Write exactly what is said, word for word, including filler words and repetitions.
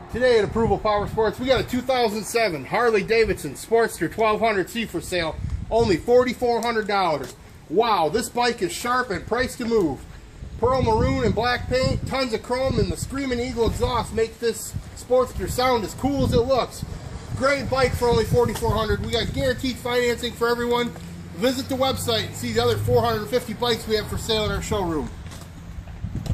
Today at Approval Power Sports, we got a two thousand seven Harley Davidson Sportster twelve hundred C for sale, only four thousand four hundred dollars. Wow, this bike is sharp and priced to move. Pearl maroon and black paint, tons of chrome, and the Screaming Eagle exhaust make this Sportster sound as cool as it looks. Great bike for only four thousand four hundred dollars. We got guaranteed financing for everyone. Visit the website and see the other four hundred fifty bikes we have for sale in our showroom.